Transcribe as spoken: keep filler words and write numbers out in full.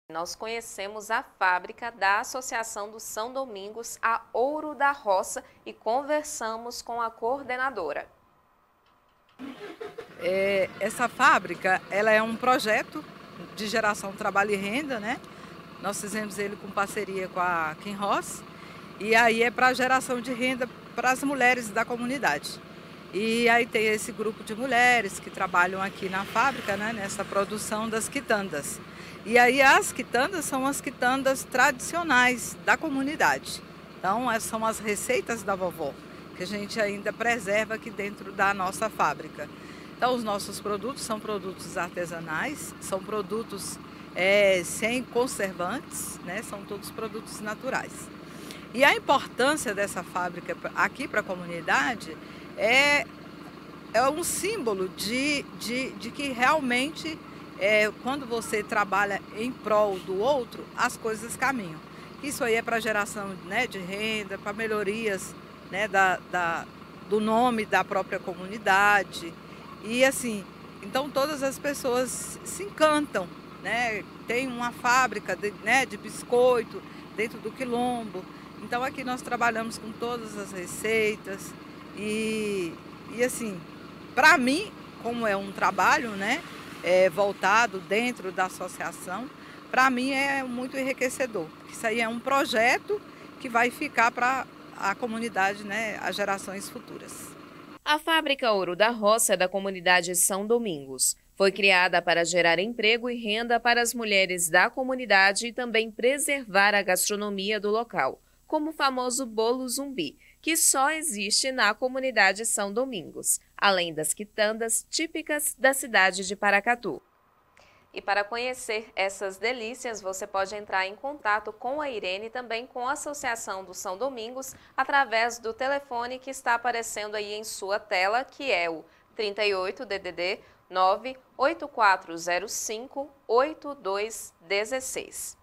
Nós conhecemos a fábrica da Associação do São Domingos, a Ouro da Roça, e conversamos com a coordenadora. É, essa fábrica, ela é um projeto de geração de trabalho e renda, né? Nós fizemos ele com parceria com a Kinross, e aí é para geração de renda para as mulheres da comunidade. E aí tem esse grupo de mulheres que trabalham aqui na fábrica, né, nessa produção das quitandas. E aí as quitandas são as quitandas tradicionais da comunidade. Então, essas são as receitas da vovó, que a gente ainda preserva aqui dentro da nossa fábrica. Então, os nossos produtos são produtos artesanais, são produtos é, sem conservantes, né, são todos produtos naturais. E a importância dessa fábrica aqui para a comunidade é, é um símbolo de, de, de que realmente, é, quando você trabalha em prol do outro, as coisas caminham. Isso aí é para geração, né, de renda, para melhorias, né, da, da, do nome da própria comunidade. E assim, então todas as pessoas se encantam, né? Tem uma fábrica de, né, de biscoito dentro do quilombo. Então aqui nós trabalhamos com todas as receitas e, e assim, para mim, como é um trabalho, né, é, voltado dentro da associação, para mim é muito enriquecedor. Isso aí é um projeto que vai ficar para a comunidade, né, as gerações futuras. A Fábrica Ouro da Roça é da comunidade São Domingos. Foi criada para gerar emprego e renda para as mulheres da comunidade e também preservar a gastronomia do local, como o famoso bolo zumbi, que só existe na comunidade São Domingos, além das quitandas típicas da cidade de Paracatu. E para conhecer essas delícias, você pode entrar em contato com a Irene e também com a Associação do São Domingos através do telefone que está aparecendo aí em sua tela, que é o trinta e oito D D D nove oito quatro zero cinco oito dois um seis.